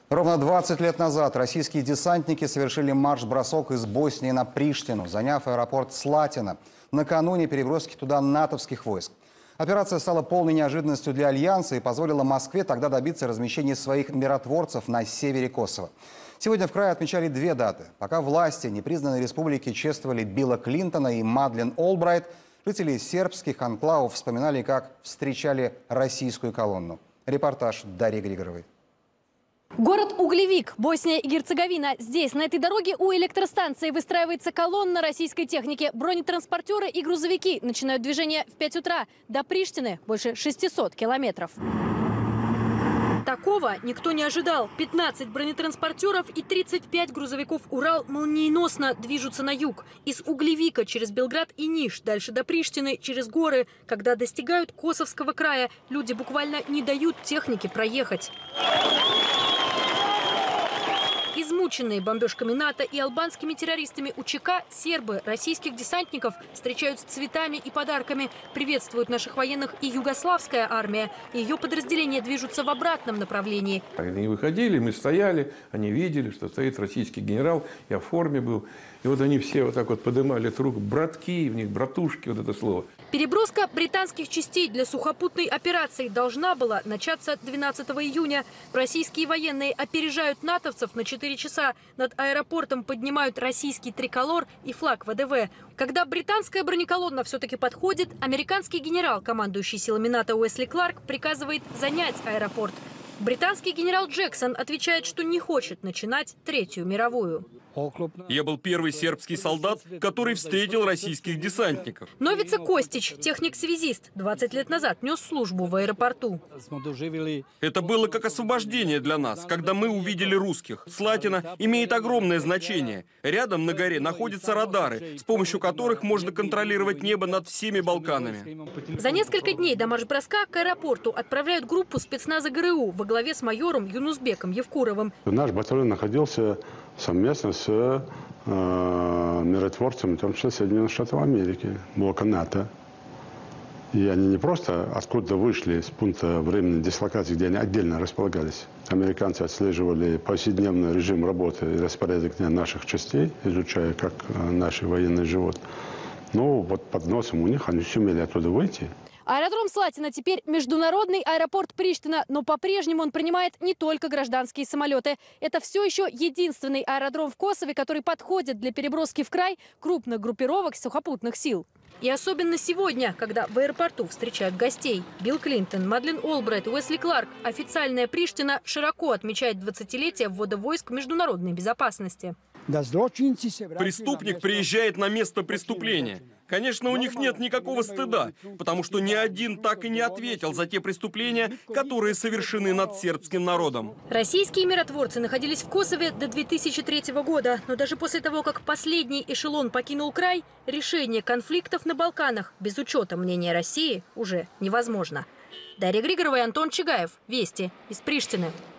Ровно 20 лет назад российские десантники совершили марш-бросок из Боснии на Приштину, заняв аэропорт Слатина. Накануне переброски туда натовских войск. Операция стала полной неожиданностью для Альянса и позволила Москве тогда добиться размещения своих миротворцев на севере Косово. Сегодня в крае отмечали две даты. Пока власти непризнанной республики чествовали Билла Клинтона и Мадлен Олбрайт, жители сербских анклавов вспоминали, как встречали российскую колонну. Репортаж Дарьи Григоровой. Город Углевик, Босния и Герцеговина. Здесь, на этой дороге, у электростанции выстраивается колонна российской техники. Бронетранспортеры и грузовики начинают движение в 5 утра. До Приштины больше 600 километров. Такого никто не ожидал. 15 бронетранспортеров и 35 грузовиков «Урал» молниеносно движутся на юг. Из Углевика через Белград и Ниш, дальше до Приштины, через горы. Когда достигают Косовского края, люди буквально не дают технике проехать. Измученные бомбежками НАТО и албанскими террористами УЧК, сербы российских десантников встречают с цветами и подарками. Приветствуют наших военных и югославская армия. Ее подразделения движутся в обратном направлении. Они выходили, мы стояли, они видели, что стоит российский генерал, я в форме был. И вот они все вот так вот поднимали эту руку. Братки, у них братушки, вот это слово. Переброска британских частей для сухопутной операции должна была начаться 12 июня. Российские военные опережают натовцев на 4 часа. Над аэропортом поднимают российский триколор и флаг ВДВ. Когда британская бронеколонна все-таки подходит, американский генерал, командующий силами НАТО Уэсли Кларк, приказывает занять аэропорт. Британский генерал Джексон отвечает, что не хочет начинать Третью мировую. Я был первый сербский солдат, который встретил российских десантников. Новица Костич, техник-связист, 20 лет назад нес службу в аэропорту. Это было как освобождение для нас, когда мы увидели русских. Слатина имеет огромное значение. Рядом на горе находятся радары, с помощью которых можно контролировать небо над всеми Балканами. За несколько дней до марш-броска к аэропорту отправляют группу спецназа ГРУ во главе с майором Юнусбеком Евкуровым. Наш батальон находился совместно с миротворцами, в том числе Соединенных Штатов Америки, блока НАТО. И они не просто откуда вышли с пункта временной дислокации, где они отдельно располагались. Американцы отслеживали повседневный режим работы и распорядок дня наших частей, изучая, как наши военные живут. Но вот под носом у них они сумели оттуда выйти. Аэродром Слатина теперь международный аэропорт Приштина, но по-прежнему он принимает не только гражданские самолеты. Это все еще единственный аэродром в Косове, который подходит для переброски в край крупных группировок сухопутных сил. И особенно сегодня, когда в аэропорту встречают гостей. Билл Клинтон, Мадлен Олбрайт, Уэсли Кларк. Официальная Приштина широко отмечает 20-летие ввода войск международной безопасности. Преступник приезжает на место преступления. Конечно, у них нет никакого стыда, потому что ни один так и не ответил за те преступления, которые совершены над сербским народом. Российские миротворцы находились в Косове до 2003 года. Но даже после того, как последний эшелон покинул край, решение конфликтов на Балканах без учета мнения России уже невозможно. Дарья Григорова и Антон Чигаев. Вести из Приштины.